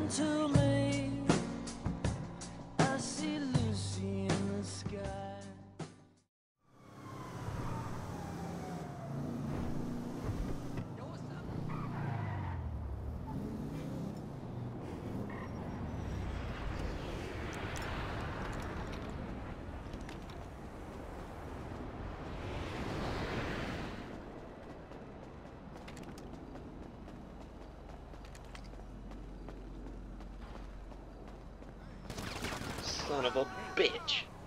to me. I see Lucy in the sky. Son of a bitch.